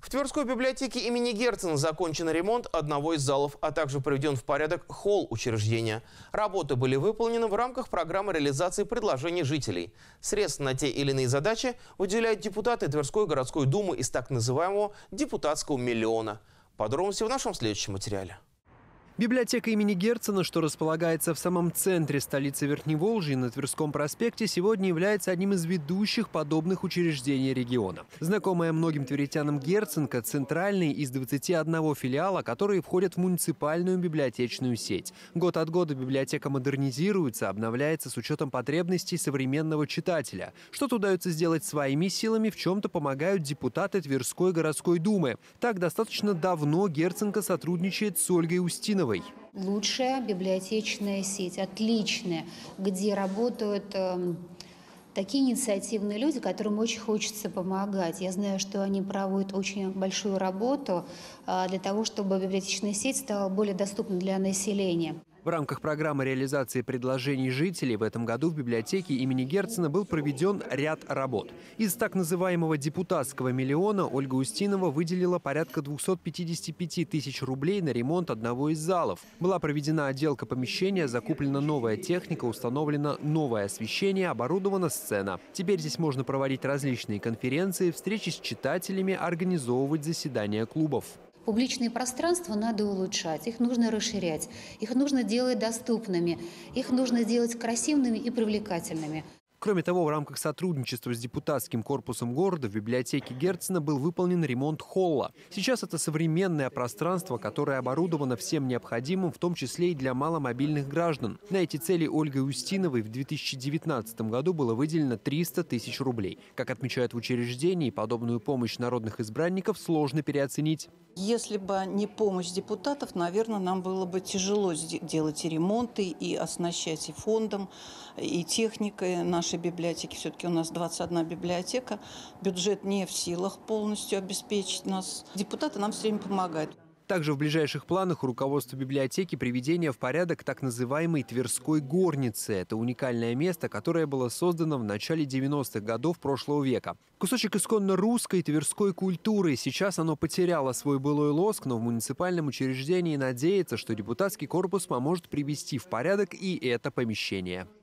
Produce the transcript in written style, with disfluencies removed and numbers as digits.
В Тверской библиотеке имени Герцена закончен ремонт одного из залов, а также приведен в порядок холл учреждения. Работы были выполнены в рамках программы реализации предложений жителей. Средств на те или иные задачи выделяют депутаты Тверской городской думы из так называемого депутатского миллиона. Подробности в нашем следующем материале. Библиотека имени Герцена, что располагается в самом центре столицы Верхневолжья на Тверском проспекте, сегодня является одним из ведущих подобных учреждений региона. Знакомая многим тверитянам Герценка – центральный из 21 филиала, которые входят в муниципальную библиотечную сеть. Год от года библиотека модернизируется, обновляется с учетом потребностей современного читателя. Что-то удается сделать своими силами, в чем-то помогают депутаты Тверской городской думы. Так, достаточно давно Герценка сотрудничает с Ольгой Устиновой. Лучшая библиотечная сеть, отличная, где работают такие инициативные люди, которым очень хочется помогать. Я знаю, что они проводят очень большую работу для того, чтобы библиотечная сеть стала более доступной для населения. В рамках программы реализации предложений жителей в этом году в библиотеке имени Герцена был проведен ряд работ. Из так называемого депутатского миллиона Ольга Устинова выделила порядка 255 тысяч рублей на ремонт одного из залов. Была проведена отделка помещения, закуплена новая техника, установлено новое освещение, оборудована сцена. Теперь здесь можно проводить различные конференции, встречи с читателями, организовывать заседания клубов. Публичные пространства надо улучшать, их нужно расширять, их нужно делать доступными, их нужно делать красивыми и привлекательными. Кроме того, в рамках сотрудничества с депутатским корпусом города в библиотеке Герцена был выполнен ремонт холла. Сейчас это современное пространство, которое оборудовано всем необходимым, в том числе и для маломобильных граждан. На эти цели Ольгой Устиновой в 2019 году было выделено 300 тысяч рублей. Как отмечают в учреждении, подобную помощь народных избранников сложно переоценить. Если бы не помощь депутатов, наверное, нам было бы тяжело делать и ремонты, и оснащать и фондом, и техникой нашей библиотеки. Все-таки у нас 21 библиотека. Бюджет не в силах полностью обеспечить нас. Депутаты нам все время помогают. Также в ближайших планах у руководства библиотеки приведение в порядок так называемой Тверской горницы. Это уникальное место, которое было создано в начале 90-х годов прошлого века. Кусочек исконно русской тверской культуры. Сейчас оно потеряло свой былой лоск, но в муниципальном учреждении надеется, что депутатский корпус поможет привести в порядок и это помещение.